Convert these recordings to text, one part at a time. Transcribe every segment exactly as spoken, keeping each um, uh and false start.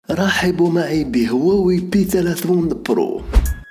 رحبوا معي بهواوي بي ثلاثين برو.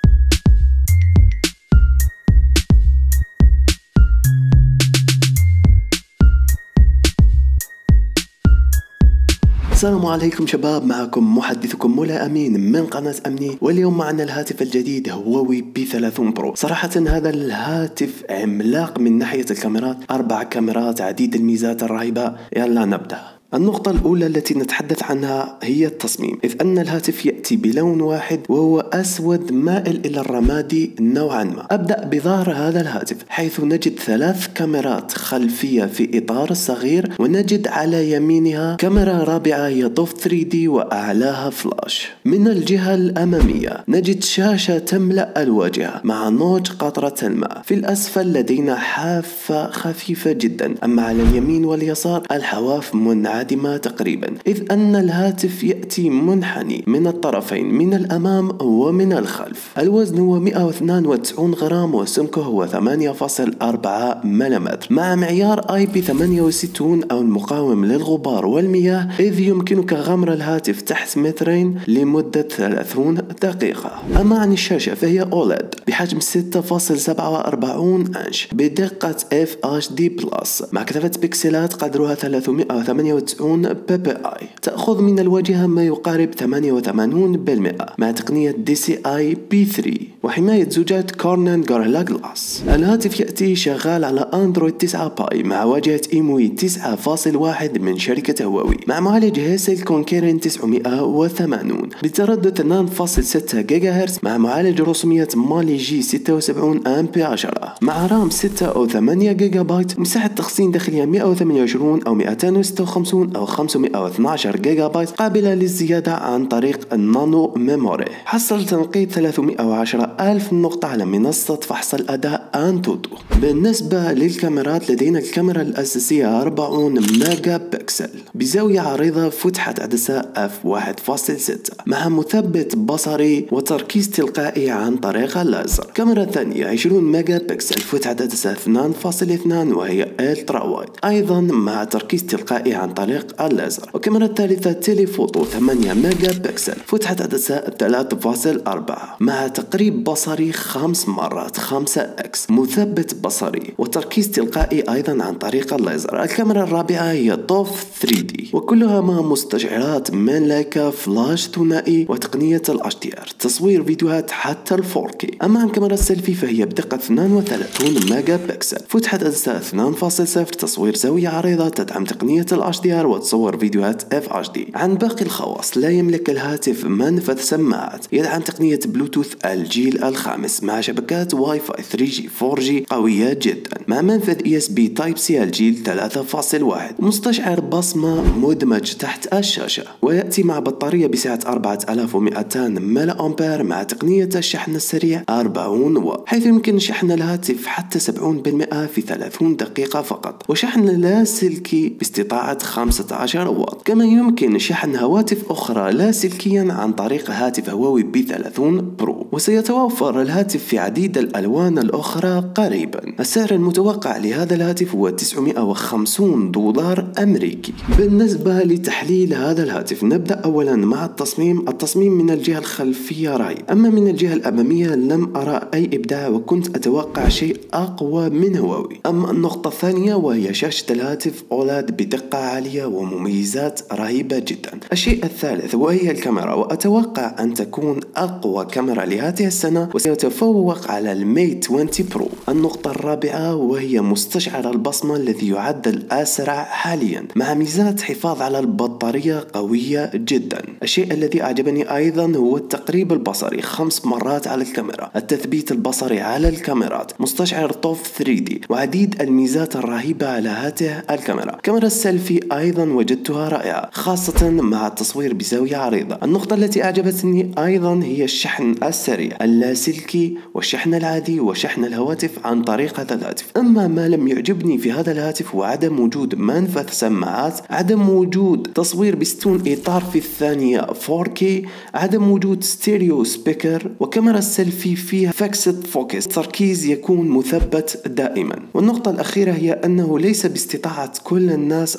السلام عليكم شباب، معكم محدثكم مولاي أمين من قناة أمني، واليوم معنا الهاتف الجديد هواوي بي ثلاثين برو. صراحة هذا الهاتف عملاق من ناحية الكاميرات، أربع كاميرات عديد الميزات الرهيبة. يلا نبدأ. النقطة الأولى التي نتحدث عنها هي التصميم، إذ أن الهاتف يأتي بلون واحد وهو أسود مائل إلى الرمادي نوعا ما. أبدأ بظهر هذا الهاتف، حيث نجد ثلاث كاميرات خلفية في إطار صغير، ونجد على يمينها كاميرا رابعة هي طوف ثري دي وأعلاها فلاش. من الجهة الأمامية نجد شاشة تملأ الواجهة مع نوج قطرة الماء. في الأسفل لدينا حافة خفيفة جدا، أما على اليمين واليسار الحواف منعدمة عادمة تقريبا، إذ أن الهاتف يأتي منحني من الطرفين، من الأمام ومن الخلف. الوزن هو مئة واثنين وتسعين غرام وسمكه هو ثمانية فاصلة أربعة ملم مع معيار آي بي ثمانية وستين أو المقاوم للغبار والمياه، إذ يمكنك غمر الهاتف تحت مترين لمدة ثلاثين دقيقة. أما عن الشاشة فهي أوليد بحجم ستة فاصلة سبعة وأربعين إنش بدقة اف اتش دي بلس مع كثافة بكسلات قدرها ثلاثمئة وثمانية وتسعين بي بي آي. تأخذ من الواجهة ما يقارب ثمانية وثمانين بالمئة مع تقنية دي سي آي بي ثري وحماية زجاج كورنين غوريلا جلاس. الهاتف يأتي شغال على أندرويد تسعة باي مع واجهة إيموي تسعة فاصلة واحد من شركة هواوي، مع معالج هيسل كونكيرين تسعمئة وثمانين بتردد اثنين فاصلة ستة جيجا هرتز مع معالج رسومية مالي جي ستة وسبعين أم بي عشرة مع رام ستة أو ثمانية جيجا بايت، مساحة تخزين داخلية مئة وثمانية وعشرين أو مئتين وستة وخمسين أو خمسمئة واثني عشر جيجا بايت قابلة للزيادة عن طريق النانو ميموري. حصل تنقيط ثلاثمئة وعشرة ألف نقطة على منصة فحص الأداء أنتوتو. بالنسبة للكاميرات لدينا الكاميرا الأساسية أربعين ميجا بكسل بزاوية عريضة فتحة عدسة اف واحد فاصلة ستة مع مثبت بصري وتركيز تلقائي عن طريق الليزر. الكاميرا الثانية عشرين ميجا بكسل فتحة عدسة اثنين فاصلة اثنين وهي الترا وايد أيضا مع تركيز تلقائي عن طريق الليزر. والكاميرا الثالثة تيليفوتو ثمانية ميجا بكسل فتحة عدسة ثلاثة فاصلة أربعة مع تقريب بصري خمس مرات خمسة اكس مثبت بصري وتركيز تلقائي أيضا عن طريق الليزر. الكاميرا الرابعة هي طوف ثري دي وكلها مع مستشعرات من لايكا فلاش ثنائي وتقنية الاتش دي ار تصوير فيديوهات حتى ال فور كي. أما عن كاميرا السيلفي فهي بدقة اثنين وثلاثين ميجا بكسل فتحة عدسة اثنين فاصلة صفر تصوير زاوية عريضة تدعم تقنية الاتش دي ار وتصور فيديوهات اف اتش دي. عن باقي الخواص لا يملك الهاتف منفذ سماعات، يدعم تقنية بلوتوث الجيل الخامس مع شبكات واي فاي ثري جي فور جي قوية جدا مع منفذ اي اس بي تايب سي الجيل ثلاثة فاصلة واحد مستشعر بصمة مدمج تحت الشاشة، ويأتي مع بطارية بسعة أربعة آلاف ومئتين ميلي أمبير مع تقنية الشحن السريع أربعين واط، حيث يمكن شحن الهاتف حتى سبعين بالمئة في ثلاثين دقيقة فقط، وشحن لاسلكي باستطاعة خمسة عشر واط. كما يمكن شحن هواتف أخرى لاسلكيا عن طريق هاتف هواوي بي ثلاثين برو، وسيتوفر الهاتف في عديد الألوان الأخرى قريبا. السعر المتوقع لهذا الهاتف هو تسعمئة وخمسين دولار أمريكي. بالنسبة لتحليل هذا الهاتف نبدأ أولا مع التصميم. التصميم من الجهة الخلفية رهيب، أما من الجهة الأمامية لم أرى أي إبداع وكنت أتوقع شيء أقوى من هواوي. أما النقطة الثانية وهي شاشة الهاتف أوليد بدقة عالية ومميزات رهيبة جدا. الشيء الثالث وهي الكاميرا، وأتوقع أن تكون أقوى كاميرا لهذه السنة وسيتفوق على المي عشرين برو. النقطة الرابعة وهي مستشعر البصمة الذي يعد الأسرع حاليا مع ميزات حفاظ على البطارية قوية جدا. الشيء الذي أعجبني أيضا هو التقريب البصري خمس مرات على الكاميرا، التثبيت البصري على الكاميرات، مستشعر طوف ثري دي وعديد الميزات الرهيبة على هذه الكاميرا. كاميرا السيلفي أيضا وجدتها رائعة خاصة مع التصوير بزاوية عريضة. النقطة التي أعجبتني أيضا هي الشحن السريع اللاسلكي والشحن العادي وشحن الهواتف عن طريق هذا الهاتف. أما ما لم يعجبني في هذا الهاتف هو عدم وجود منفذ سماعات، عدم وجود تصوير بستون إطار في الثانية فور كي، عدم وجود ستيريو سبيكر، وكاميرا السيلفي فيها فيكسد فوكس تركيز يكون مثبت دائما. والنقطة الأخيرة هي أنه ليس باستطاعة كل الناس الحصول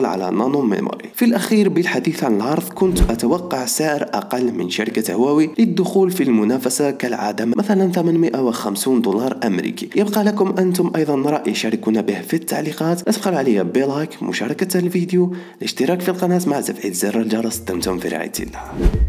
يحصل على نانو ميموري. في الأخير بالحديث عن العرض، كنت أتوقع سعر أقل من شركة هواوي للدخول في المنافسة كالعادة، مثلا ثمانمائة وخمسين دولار أمريكي. يبقى لكم أنتم أيضا رأي، شاركونا به في التعليقات. لا تبخلوا علي بلايك، مشاركة الفيديو، الاشتراك في القناة مع تفعيل زر الجرس. دمتم في رعاية الله.